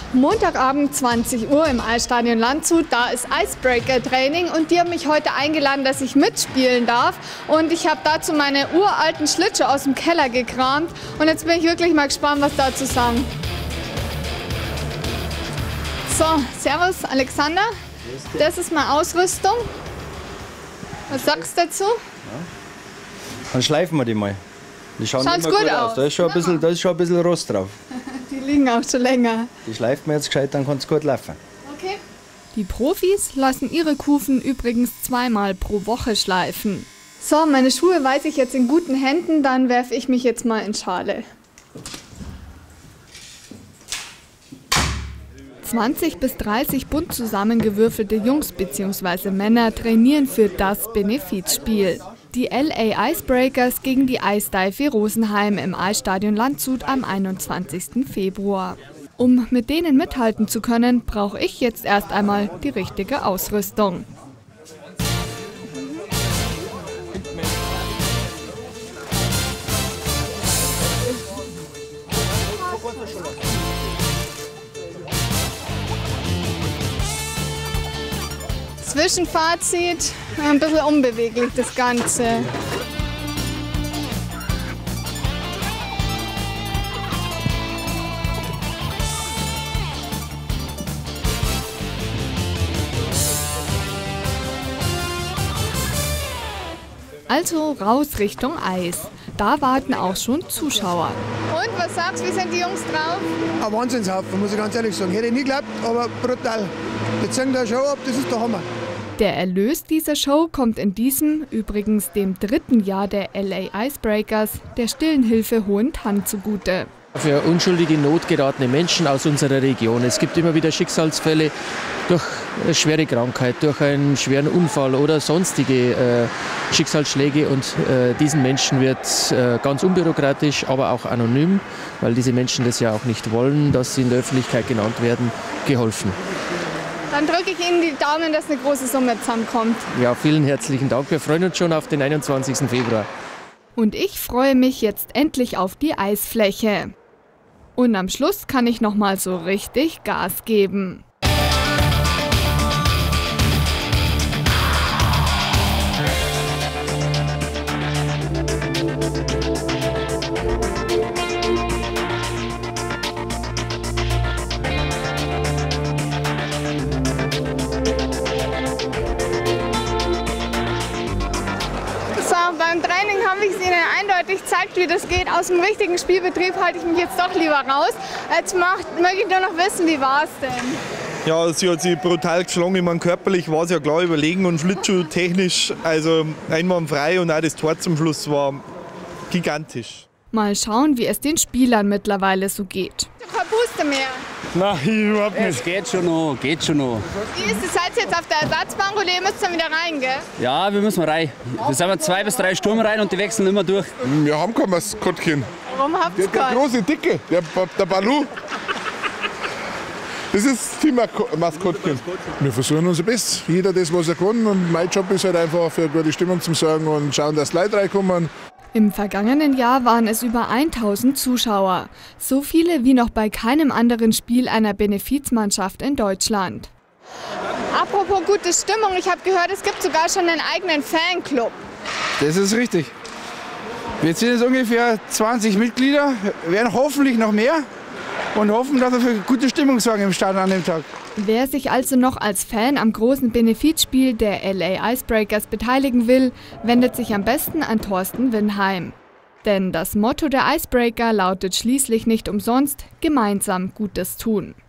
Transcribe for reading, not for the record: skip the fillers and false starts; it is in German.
Montagabend 20 Uhr im Eisstadion Landshut, da ist Icebreaker-Training und die haben mich heute eingeladen, dass ich mitspielen darf. Und ich habe dazu meine uralten Schlittschuhe aus dem Keller gekramt und jetzt bin ich wirklich mal gespannt, was dazu sagen. So, servus Alexander, das ist meine Ausrüstung. Was sagst du dazu? Ja. Dann schleifen wir die mal. Die schauen immer gut aus. Da ist schon ein bisschen Rost drauf. Die liegen auch schon länger. Die schleifen wir jetzt gescheit, dann kann es gut laufen. Okay. Die Profis lassen ihre Kufen übrigens 2-mal pro Woche schleifen. So, meine Schuhe weiß ich jetzt in guten Händen, dann werfe ich mich jetzt mal in Schale. 20 bis 30 bunt zusammengewürfelte Jungs bzw. Männer trainieren für das Benefizspiel. Die LA Icebreakers gegen die Ice Dive Rosenheim im Eisstadion Landshut am 21. Februar. Um mit denen mithalten zu können, brauche ich jetzt erst einmal die richtige Ausrüstung. Zwischenfazit, ein bisschen unbeweglich das Ganze. Also raus Richtung Eis. Da warten auch schon Zuschauer. Und was sagst du, wie sind die Jungs drauf? Ein Wahnsinnshaufen, muss ich ganz ehrlich sagen. Hätte ich nie geglaubt, aber brutal. Die zeigen da Show ab, das ist der Hammer. Der Erlös dieser Show kommt in diesem, übrigens dem 3. Jahr der LA Icebreakers, der Stillen Hilfe Hohentann zugute. Für unschuldige, notgeratene Menschen aus unserer Region. Es gibt immer wieder Schicksalsfälle durch eine schwere Krankheit, durch einen schweren Unfall oder sonstige Schicksalsschläge. Und diesen Menschen wird ganz unbürokratisch, aber auch anonym, weil diese Menschen das ja auch nicht wollen, dass sie in der Öffentlichkeit genannt werden, geholfen. Dann drücke ich Ihnen die Daumen, dass eine große Summe zusammenkommt. Ja, vielen herzlichen Dank. Wir freuen uns schon auf den 21. Februar. Und ich freue mich jetzt endlich auf die Eisfläche. Und am Schluss kann ich noch mal so richtig Gas geben. Beim Training habe ich es Ihnen eindeutig gezeigt, wie das geht. Aus dem richtigen Spielbetrieb halte ich mich jetzt doch lieber raus. Jetzt möchte ich nur noch wissen, wie war es denn? Ja, sie hat sich brutal geschlagen. Ich meine, körperlich war sie ja klar überlegen und schlittschuhtechnisch, also einwandfrei und auch das Tor zum Schluss war gigantisch. Mal schauen, wie es den Spielern mittlerweile so geht. Kein Booster mehr. Nein, überhaupt nicht. Es geht schon noch, geht schon noch. Wie ist es? Seid ihr jetzt auf der Ersatzbank oder ihr müsst dann wieder rein, gell? Ja, wir müssen rein. Wir sind 2 bis 3 Sturm rein und die wechseln immer durch. Wir haben kein Maskottchen. Warum habt ihr Der keinen? große Dicke, der Balu. Das ist das Team-Maskottchen. Wir versuchen unser Bestes. Jeder das, was er kann. Und mein Job ist halt einfach für gute Stimmung zu sorgen und schauen, dass die Leute reinkommen. Im vergangenen Jahr waren es über 1000 Zuschauer. So viele wie noch bei keinem anderen Spiel einer Benefizmannschaft in Deutschland. Apropos gute Stimmung, ich habe gehört, es gibt sogar schon einen eigenen Fanclub. Das ist richtig. Wir sind jetzt ungefähr 20 Mitglieder, werden hoffentlich noch mehr und hoffen, dass wir für gute Stimmung sorgen im Stadion an dem Tag. Wer sich also noch als Fan am großen Benefizspiel der LA Icebreakers beteiligen will, wendet sich am besten an Thorsten Winheim. Denn das Motto der Icebreaker lautet schließlich nicht umsonst: gemeinsam Gutes tun.